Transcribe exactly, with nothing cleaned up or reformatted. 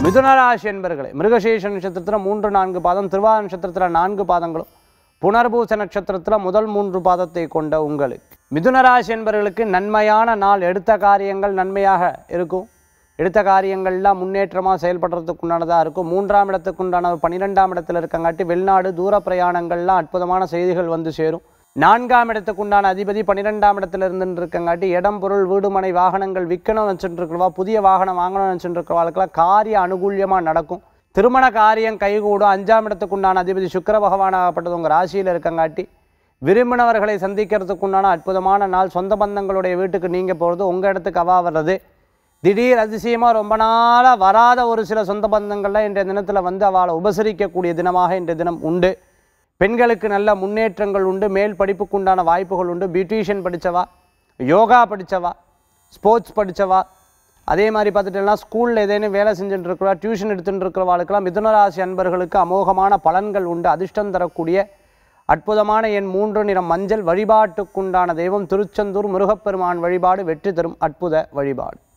மிதுனராசி என்பர்களே, மிருகசீஷ நட்சத்திரத்தில் மூன்று நான்கு பாதம், திருவாதிரை நட்சத்திரத்தில் நான்கு பாதங்களும், புனர்பூச நட்சத்திரத்தில் முதல் மூன்று பாதத்தை கொண்ட உங்களுக்கு மிதுனராசி என்பவர்களுக்கு நன்மையான நாள். எடுத்த காரியங்கள் நன்மையாக இருக்கும். எடுத்த காரியங்கள்லாம் முன்னேற்றமாக செயல்படுறதுக்கு உண்டானதாக இருக்கும். மூன்றாம் இடத்துக்கு உண்டான பன்னிரெண்டாம் இடத்துல இருக்கங்காட்டி வெளிநாடு தூர பிரயாணங்கள்லாம் அற்புதமான செய்திகள் வந்து சேரும். நான்காம் இடத்துக்கு உண்டான அதிபதி பன்னிரெண்டாம் இடத்துல இருந்துட்டு இருக்கங்காட்டி இடம் பொருள் வீடு மனை வாகனங்கள் விற்கணும் நினச்சிட்டு இருக்கிறவா, புதிய வாகனம் வாங்கணும்னு நினச்சிட்டு இருக்கிறவாளுக்கெல்லாம் காரிய அனுகூல்யமாக நடக்கும். திருமண காரியம் கைகூடும். அஞ்சாம் இடத்துக்கு உண்டான அதிபதி சுக்கிர பகவானாகப்பட்டது உங்கள் ராசியில் இருக்கங்காட்டி விரும்பினவர்களை சந்திக்கிறதுக்கு உண்டான அற்புதமான நாள். சொந்த பந்தங்களுடைய வீட்டுக்கு நீங்கள் போகிறது, உங்கள் இடத்துக்கு அவா வர்றது, திடீர் அதிசயமாக ரொம்ப நாளாக வராத ஒரு சில சொந்த பந்தங்கள்லாம் இன்றைய தினத்தில் வந்து அவளை உபசரிக்கக்கூடிய தினமாக இன்றைய தினம் உண்டு. பெண்களுக்கு நல்ல முன்னேற்றங்கள் உண்டு. மேல் படிப்புக்கு உண்டான வாய்ப்புகள் உண்டு. பியூட்டிஷியன் படித்தவா, யோகா படித்தவா, ஸ்போர்ட்ஸ் படித்தவா, அதே மாதிரி பார்த்துட்டோம்னா ஸ்கூலில் ஏதேனும் வேலை செஞ்சுட்டு இருக்கிறவா, டியூஷன் எடுத்துகிட்டு இருக்கிறவாளுக்கெல்லாம் மிதுனராசி அன்பர்களுக்கு அமோகமான பலன்கள் உண்டு. அதிர்ஷ்டம் தரக்கூடிய அற்புதமான எண் மூன்று, நிறம் மஞ்சள். வழிபாட்டுக்குண்டான தெய்வம் திருச்செந்தூர் முருகப்பெருமான் வழிபாடு வெற்றி தரும் அற்புத வழிபாடு.